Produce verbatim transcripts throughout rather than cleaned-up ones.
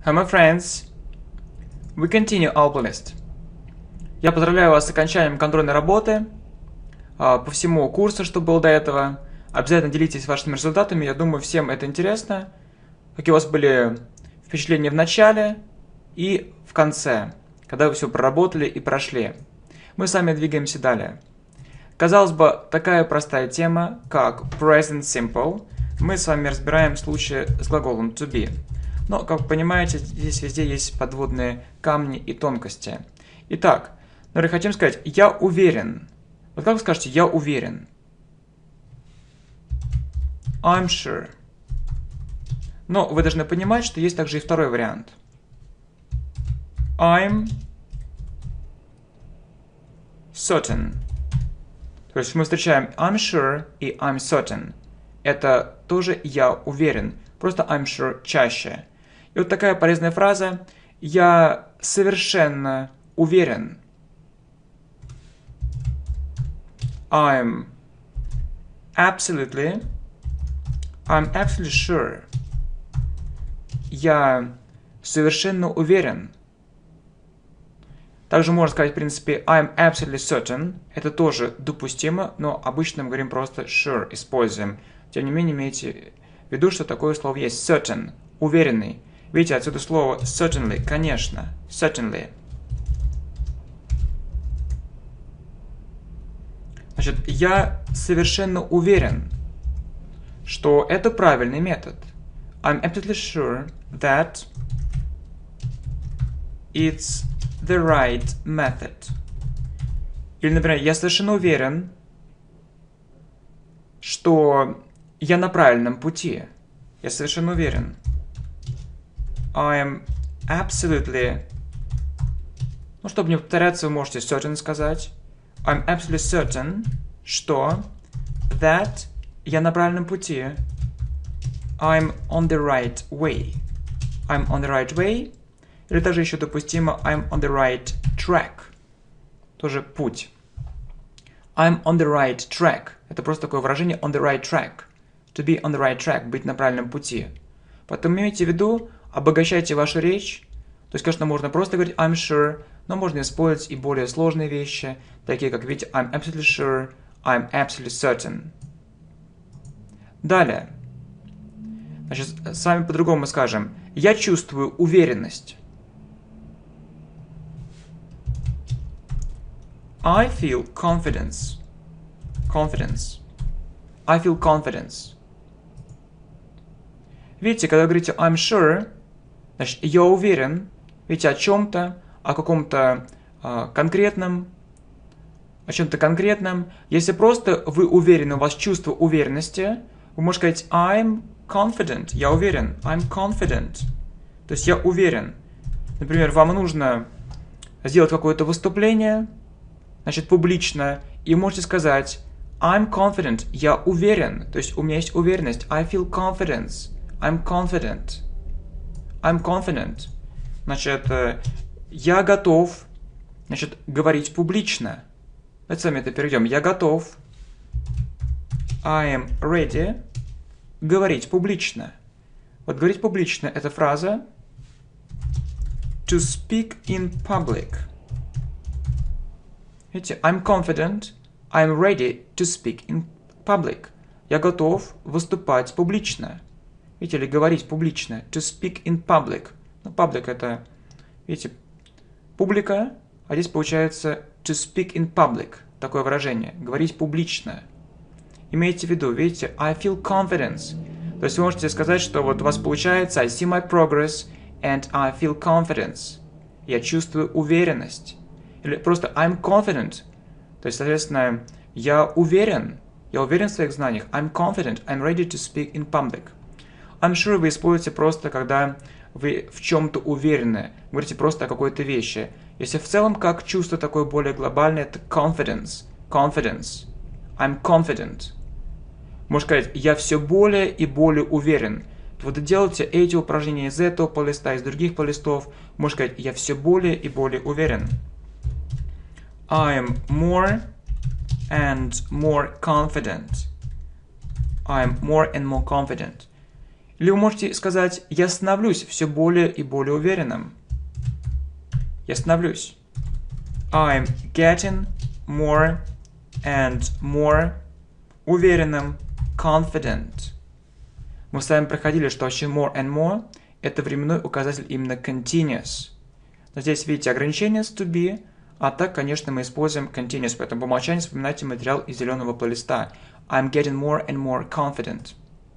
Hi, my friends. We continue our playlist. Я поздравляю вас с окончанием контрольной работы а, по всему курсу, что был до этого. Обязательно делитесь вашими результатами. Я думаю, всем это интересно. Какие у вас были впечатления в начале и в конце, когда вы все проработали и прошли. Мы с вами двигаемся далее. Казалось бы, такая простая тема, как present simple, мы с вами разбираем в случае с глаголом to be. Но, как вы понимаете, здесь везде есть подводные камни и тонкости. Итак, например, хотим сказать «я уверен». Вот как вы скажете «я уверен»? I'm sure. Но вы должны понимать, что есть также и второй вариант. I'm certain. То есть мы встречаем I'm sure и I'm certain. Это тоже «я уверен». Просто I'm sure чаще. И вот такая полезная фраза «я совершенно уверен». I'm absolutely, I'm absolutely sure. Я совершенно уверен. Также можно сказать, в принципе, I'm absolutely certain. Это тоже допустимо, но обычно мы говорим просто sure, используем. Тем не менее, имейте в виду, что такое слово есть certain, уверенный. Видите, отсюда слово certainly, конечно, certainly. Значит, я совершенно уверен, что это правильный метод. I'm absolutely sure that it's the right method. Или, например, я совершенно уверен, что я на правильном пути. Я совершенно уверен. I am absolutely... Ну, чтобы не повторяться, вы можете certain сказать. I'm absolutely certain, что that я на правильном пути. I'm on the right way. I'm on the right way. Или также еще допустимо I'm on the right track. Тоже путь. I'm on the right track. Это просто такое выражение on the right track. To be on the right track. Быть на правильном пути. Поэтому имейте в виду, обогащайте вашу речь. То есть, конечно, можно просто говорить I'm sure, но можно использовать и более сложные вещи, такие как, видите, I'm absolutely sure, I'm absolutely certain. Далее. Значит, с вами по-другому скажем. Я чувствую уверенность. I feel confidence. Confidence. I feel confidence. Видите, когда вы говорите I'm sure, значит, я уверен, видите, о чем-то, о каком-то э, конкретном, о чем-то конкретном. Если просто вы уверены, у вас чувство уверенности, вы можете сказать I'm confident. Я уверен. I'm confident. То есть я уверен. Например, вам нужно сделать какое-то выступление, значит, публично, и вы можете сказать I'm confident. Я уверен. То есть у меня есть уверенность. I feel confidence. I'm confident. I'm confident. Значит, я готов, значит, говорить публично. Давайте с вами это перейдем. Я готов. I am ready. Говорить публично. Вот говорить публично — это фраза to speak in public. Видите, I'm confident. I'm ready to speak in public. Я готов выступать публично. Видите, или говорить публично. To speak in public. Ну, public — это, видите, публика, а здесь получается to speak in public. Такое выражение. Говорить публично. Имейте в виду, видите, I feel confidence. То есть вы можете сказать, что вот у вас получается I see my progress and I feel confidence. Я чувствую уверенность. Или просто I'm confident. То есть, соответственно, я уверен. Я уверен в своих знаниях. I'm confident. I'm ready to speak in public. I'm sure вы используете просто, когда вы в чем-то уверены. Говорите просто о какой-то вещи. Если в целом как чувство такое более глобальное, это confidence. Confidence. I'm confident. Можно сказать, я все более и более уверен. Вот делайте эти упражнения из этого плейлиста, из других плейлистов. Можно сказать, я все более и более уверен. I'm more and more confident. I'm more and more confident. Или вы можете сказать «я становлюсь все более и более уверенным». Я становлюсь. I'm getting more and more уверенным, confident. Мы с вами проходили, что вообще more and more – это временной указатель именно continuous. Но здесь, видите, ограничение с to be, а так, конечно, мы используем continuous, поэтому по умолчанию вспоминайте материал из зеленого плейлиста. I'm getting more and more confident.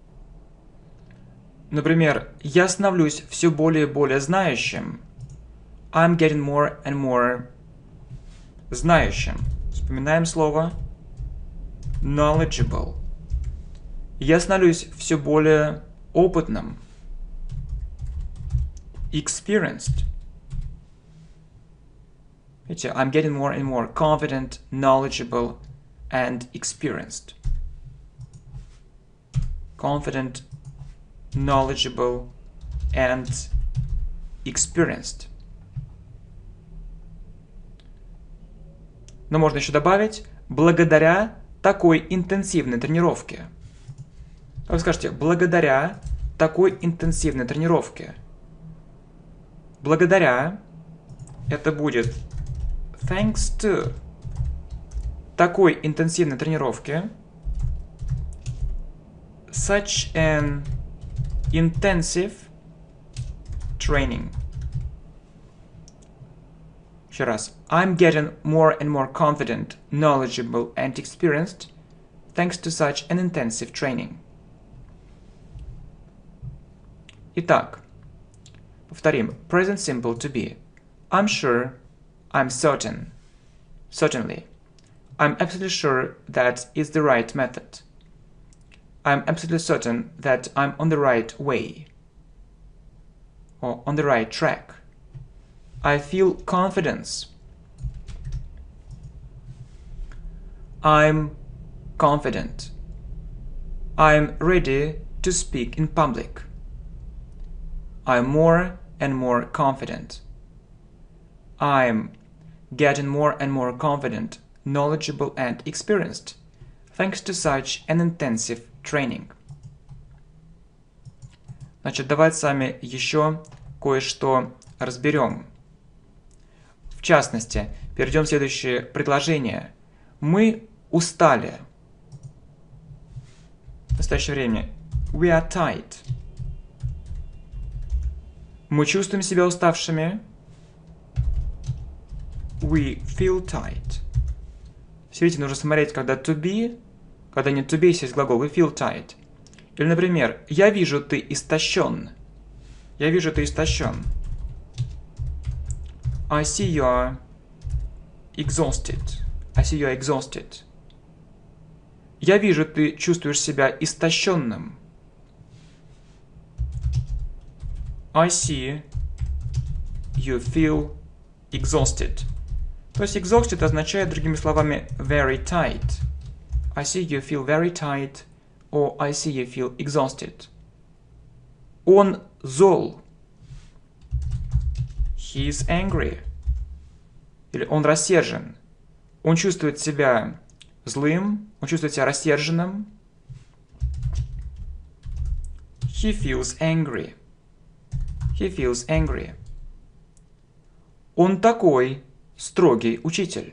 Например, я становлюсь все более и более знающим. I'm getting more and more знающим. Вспоминаем слово knowledgeable. Я становлюсь все более опытным. Experienced. Видите, I'm getting more and more confident, knowledgeable and experienced. Confident, knowledgeable and experienced. Но можно еще добавить благодаря такой интенсивной тренировке. Вы скажете, благодаря такой интенсивной тренировке. Благодаря это будет thanks to такой интенсивной тренировке. Such an intensive training. Еще раз. I'm getting more and more confident, knowledgeable and experienced thanks to such an intensive training. Итак, повторим. Present simple to be. I'm sure, I'm certain, certainly. I'm absolutely sure that is the right method. I'm absolutely certain that I'm on the right way. Or on the right track. I feel confidence. I'm confident. I'm ready to speak in public. I'm more and more confident. I'm getting more and more confident, knowledgeable and experienced, thanks to such an intensive training. Значит, давайте с вами еще кое-что разберем. В частности, перейдем в следующее предложение. Мы устали. В настоящее время. We are tired. Мы чувствуем себя уставшими. We feel tired. Видите, нужно смотреть, когда to be, когда не to be, есть глагол we feel tired. Или, например, я вижу, ты истощен. Я вижу, ты истощен. I see you are exhausted. I see you are exhausted. Я вижу, ты чувствуешь себя истощенным. I see you feel exhausted. То есть exhausted означает, другими словами, very tight. I see you feel very tight. Or I see you feel exhausted. Он зол. He is angry. Или он рассержен. Он чувствует себя злым. Он чувствует себя рассерженным. He feels angry. He feels angry. Он такой строгий учитель.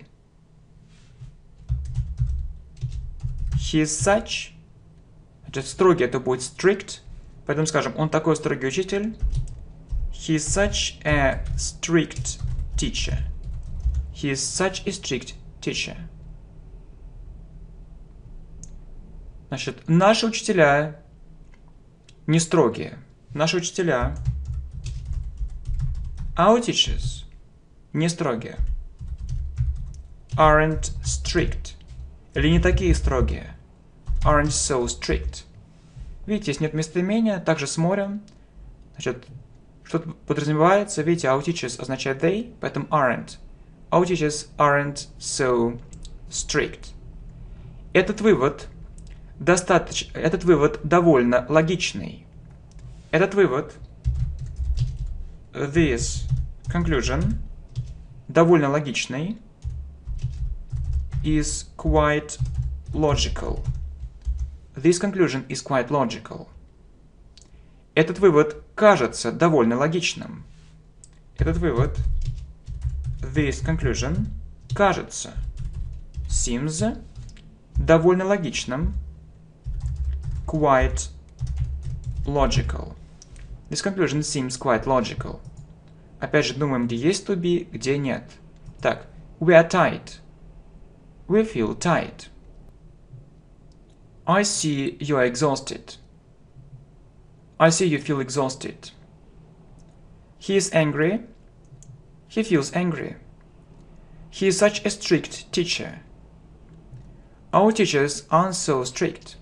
He is such. Значит, строгий это будет strict. Поэтому скажем, он такой строгий учитель. He is such a strict teacher. He is such a strict teacher. Значит, наши учителя не строгие. Наши учителя, our teachers, не строгие. Aren't strict. Или не такие строгие. Aren't so strict. Видите, здесь нет местоимения, также с морем. Значит, что-то подразумевается. Видите, our teachers означает they, поэтому aren't. Our teachers aren't so strict. Этот вывод достаточно, этот вывод довольно логичный. Этот вывод, this conclusion, довольно логичный, is quite logical. This conclusion is quite logical. Этот вывод кажется довольно логичным. Этот вывод, this conclusion, кажется, seems, довольно логичным, quite logical. This conclusion seems quite logical. Опять же, думаем, где есть to be, где нет. Так, we are tight. We feel tight. I see you are exhausted. I see you feel exhausted. He is angry. He feels angry. He is such a strict teacher. Our teachers aren't so strict.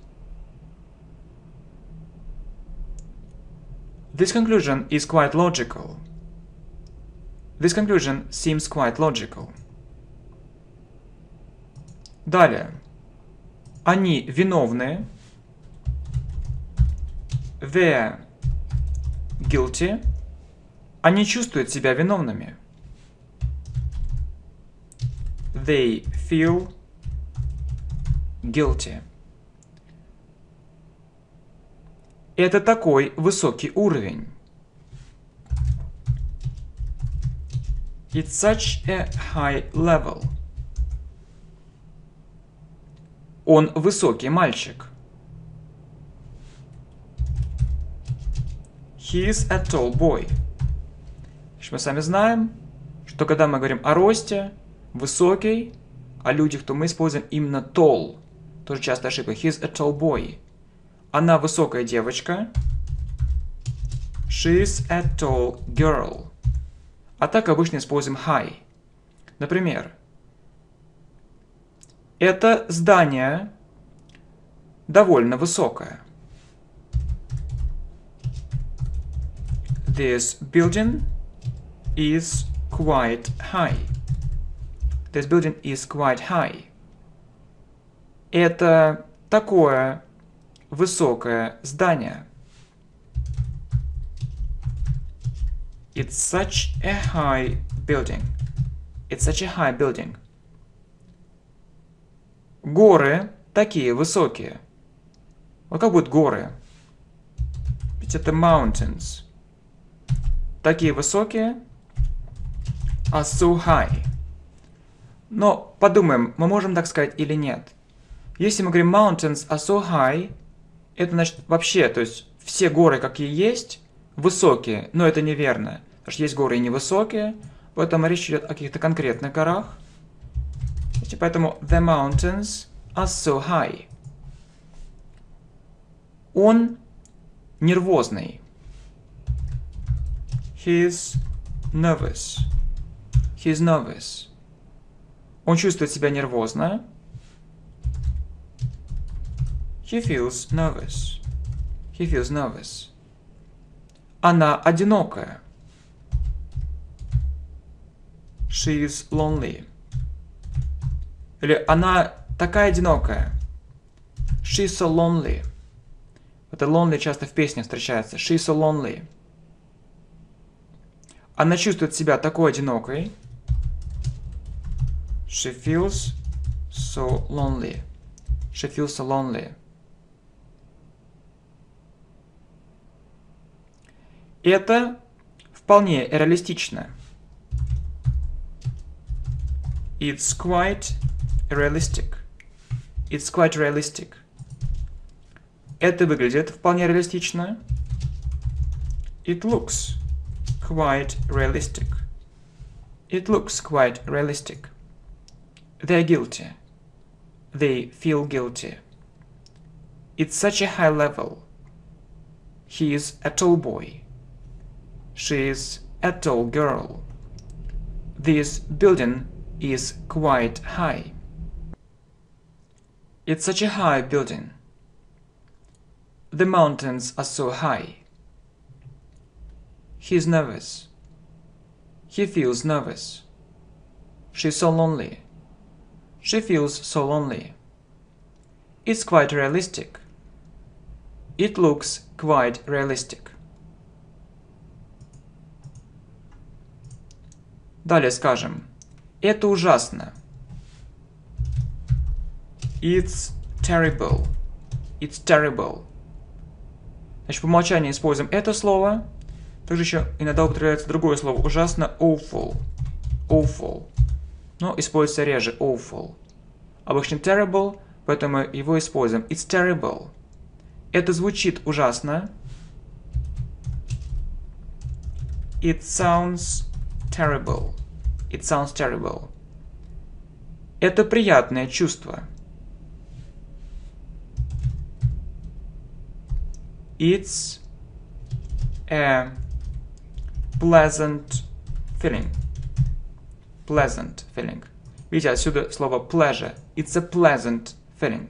This conclusion is quite logical. This conclusion seems quite logical. Далее. Они виновны. They're guilty. Они чувствуют себя виновными. They feel guilty. Это такой высокий уровень. It's such a high level. Он высокий мальчик. He is a tall boy. Мы сами знаем, что когда мы говорим о росте, высокий, о людях, то мы используем именно tall. Тоже часто ошибка. He is a tall boy. Она высокая девочка. She is a tall girl. А так обычно используем high. Например, это здание довольно высокое. This building is quite high. This building is quite high. Это такое высокое здание. It's such a high building. It's such a high building. Горы такие высокие. Вот как будут горы? Ведь это mountains. Такие высокие. Are so high. Но подумаем, мы можем так сказать или нет. Если мы говорим mountains are so high, это значит вообще, то есть все горы, какие есть, высокие, но это неверно. Потому что есть горы и невысокие, поэтому речь идет о каких-то конкретных горах. И поэтому the mountains are so high. Он нервозный. He is nervous. He is nervous. Он чувствует себя нервозно. He feels nervous. He feels nervous. Она одинокая. She is lonely. Или она такая одинокая. She is so lonely. Это lonely часто в песнях встречается. She is so lonely. Она чувствует себя такой одинокой. She feels so lonely. She feels so lonely. Это вполне реалистично. It's quite realistic. It's quite realistic. Это выглядит вполне реалистично. It looks quite realistic. It looks quite realistic. They're guilty. They feel guilty. It's such a high level. He is a tall boy. She is a tall girl. This building is quite high. It's such a high building. The mountains are so high. He's nervous. He feels nervous. She's so lonely. She feels so lonely. It's quite realistic. It looks quite realistic. Далее скажем. Это ужасно. It's terrible. It's terrible. Значит, по умолчанию используем это слово. Также еще иногда употребляется другое слово. Ужасно awful. Awful. Но используется реже awful. Обычно terrible, поэтому его используем. It's terrible. Это звучит ужасно. It sounds terrible. It sounds terrible. Это приятное чувство. It's a pleasant feeling. Pleasant feeling. Видите, отсюда слово pleasure. It's a pleasant feeling.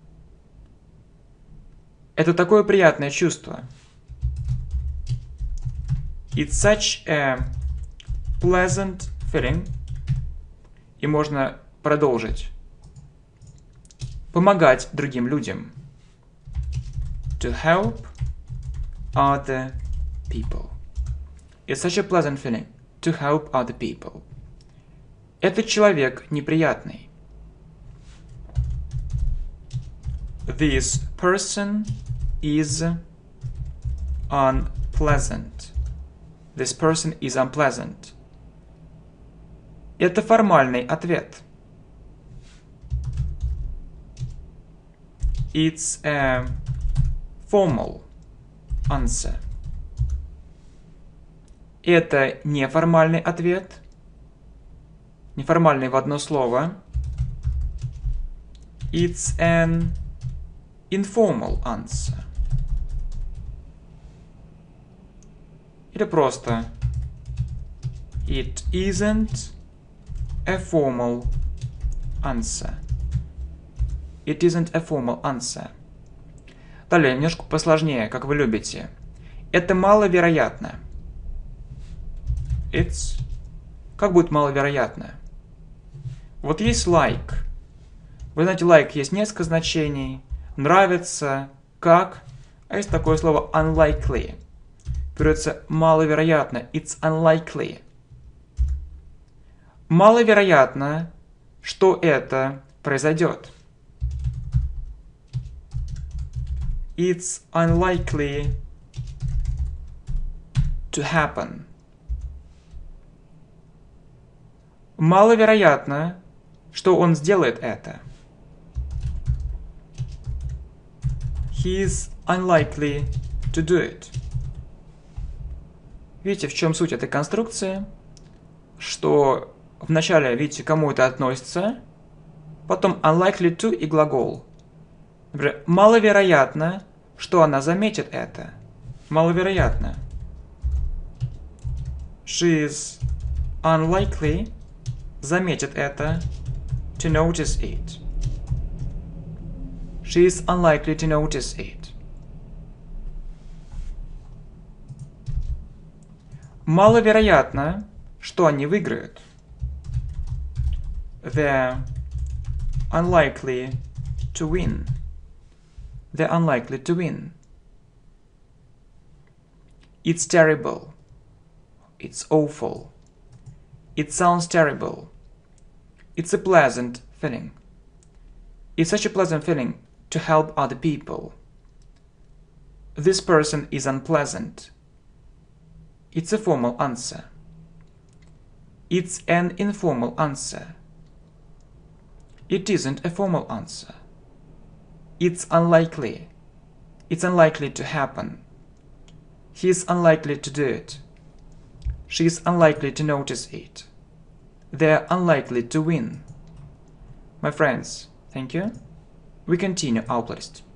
Это такое приятное чувство. It's such a pleasant feeling. И можно продолжить. Помогать другим людям. To help other people. It's such a pleasant feeling to help other people. Этот человек неприятный. This person is unpleasant. This person is unpleasant. Это формальный ответ. It's a formal answer. Это неформальный ответ. Неформальный в одно слово. It's an informal answer. Или просто It isn't a formal answer. It isn't a formal answer. Далее, немножко посложнее, как вы любите. Это маловероятно. It's... Как будет маловероятно? Вот есть like. Вы знаете, like есть несколько значений. Нравится, как. А есть такое слово unlikely. Берется маловероятно. It's unlikely. Маловероятно, что это произойдет. It's unlikely to happen. Маловероятно, что он сделает это. He's unlikely to do it. Видите, в чем суть этой конструкции? Что вначале, видите, кому это относится, потом unlikely to и глагол. Например, маловероятно, что она заметит это. Маловероятно. She is unlikely заметит это. To notice it. She is unlikely to notice it. Маловероятно, что они выиграют. They're unlikely to win. They're unlikely to win. It's terrible. It's awful. It sounds terrible. It's a pleasant feeling. It's such a pleasant feeling to help other people. This person is unpleasant. It's a formal answer. It's an informal answer. It isn't a formal answer. It's unlikely. It's unlikely to happen. He's unlikely to do it. She's unlikely to notice it. They're unlikely to win. My friends, thank you. We continue our playlist.